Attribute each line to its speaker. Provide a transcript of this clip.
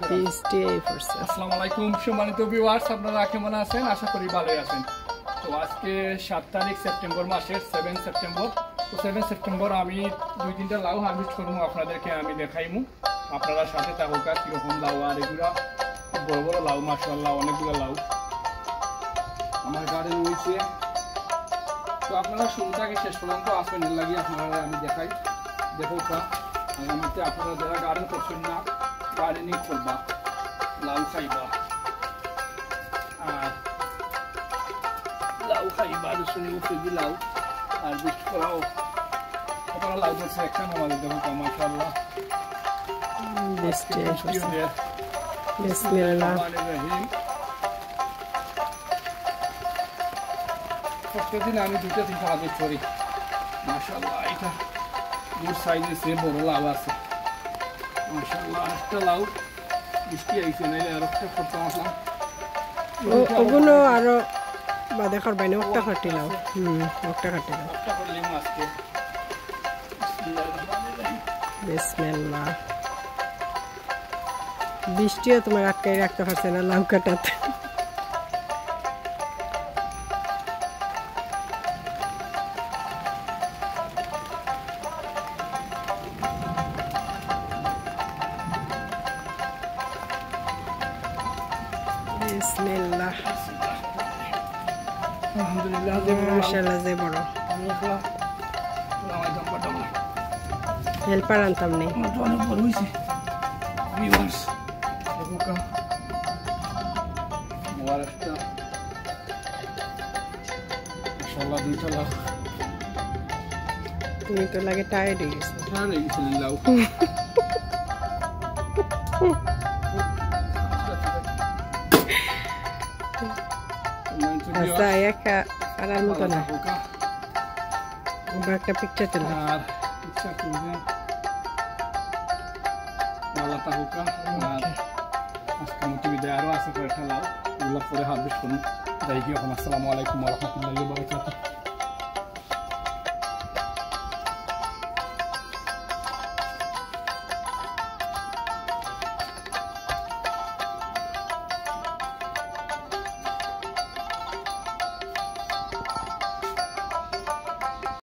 Speaker 1: আসসালামু আলাইকুম সম্মানিত ভিউয়ার্স, আপনারা কেমন আছেন? আশা করি ভালোই আছেন। তো আজকে 7 তারিখ সেপ্টেম্বর মাসের 7 সেপ্টেম্বর। তো 7 সেপ্টেম্বর আমি 2-3টা লাউ হারভেস্ট করবো, আপনাদেরকে আমি দেখাইমু। আপনারা সাথে থাকুক। কীরকম লাউ, আর এগুলা বড় বড় লাউ, মাশাআল্লাহ অনেকগুলো লাউ আমার গার্ডেন রয়েছে। তো আপনারা শুরুটাকে শেষ পর্যন্ত আসবেন, এর লাগে আপনারা আমি দেখাই। দেখো আগামীতে আপনারা যারা গার্ডেন করছেন না, গার্ডেনিং করবা, লাউ খাইবা, আর লাউ খাইবা শুনি উপযোগী লাউ আর বৃষ্টি করাও। আপনারা লাউ করছে একটা আমাদের দেখো মাশাআল্লাহ। প্রত্যেকদিন আমি 2-3টা হারভেস্ট করি মাশাআল্লাহ। এটা গুড সাইজের সে বড় লাউ আছে মাশাআল্লাহ। আরেকটা লাউ বৃষ্টি আইছে, নাইলে আর একটা করতে আসলাম।
Speaker 2: ওগুলো আরো বাদে করবাই না, একটা কাটি লাও। একটা কাটি লাও,
Speaker 1: একটা করলাম আজকে।
Speaker 2: বিসমিল্লাহ। বৃষ্টিও তোমার আটকাই রাখতে পারছে না লাউ কাটাতে। বিসমিল্লাহ।
Speaker 1: আলহামদুলিল্লাহ,
Speaker 2: মাশাআল্লাহ যে বড়। হেল্পার আনতাম নেই,
Speaker 1: অনেক বড় হয়েছে। ভিউয়ার্স দেখো মহারাষ্ট্র মাশাআল্লাহ 2টা লাউ।
Speaker 2: তুমি তো লাগে টায়ার্ড হয়ে গেছো।
Speaker 1: টায়ার্ড হয়ে গেছি লাউ।
Speaker 2: আচ্ছা একা পারার মতো না, একটা পিকচার তুলে।
Speaker 1: আর পিকচার তুলবে ভালো থাকুক। আর আজকে মতো বিদায়, আরও আছে কয়েকটা লাউ, এগুলো পরে হারভেস্ট করুন। যাই কি এখন। আসসালামু আলাইকুম ওয়া রাহমাতুল্লাহি ওয়া বারাকাতুহু।